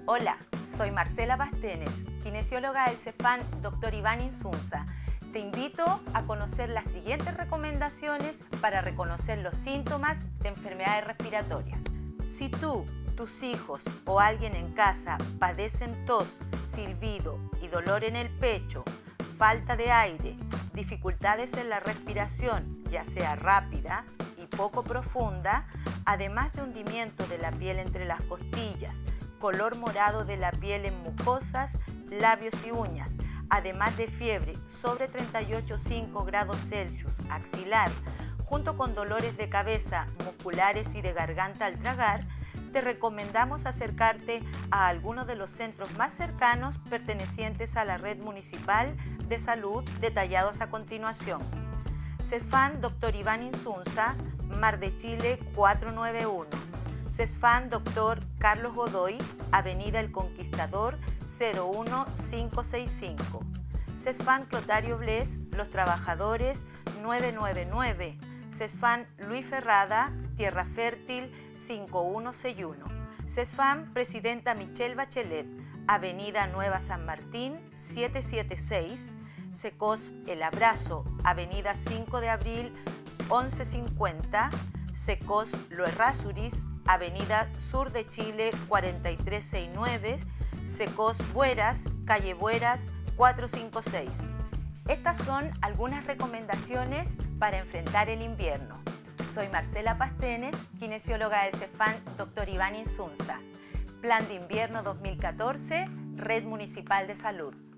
Hola, soy Marcela Pastenes, kinesióloga del CEFAM Dr. Iván Insunza. Te invito a conocer las siguientes recomendaciones para reconocer los síntomas de enfermedades respiratorias. Si tú, tus hijos o alguien en casa padecen tos, silbido y dolor en el pecho, falta de aire, dificultades en la respiración, ya sea rápida y poco profunda, además de hundimiento de la piel entre las costillas, color morado de la piel en mucosas, labios y uñas, además de fiebre sobre 38,5 grados Celsius axilar, junto con dolores de cabeza, musculares y de garganta al tragar, te recomendamos acercarte a alguno de los centros más cercanos pertenecientes a la red municipal de salud detallados a continuación. CEFAM Dr. Iván Insunza, Mar de Chile 491. CEFAM Dr. Carlos Godoy, Avenida El Conquistador 01565. CEFAM Clotario Bles, Los Trabajadores 999. CEFAM Luis Ferrada, Tierra Fértil 5161. CEFAM Presidenta Michelle Bachelet, Avenida Nueva San Martín 776. CECOS El Abrazo, Avenida 5 de Abril 1150. CECOS Lo Errázuriz, Avenida Sur de Chile 4369. CECOS Bueras, Calle Bueras 456. Estas son algunas recomendaciones para enfrentar el invierno. Soy Marcela Pastenes, kinesióloga del CEFAM Dr. Iván Insunza. Plan de Invierno 2014, Red Municipal de Salud.